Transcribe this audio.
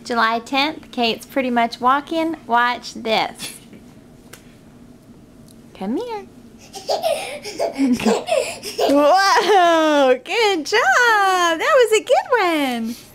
July 10th, Kate's pretty much walking. Watch this. Come here. Whoa, good job. That was a good one.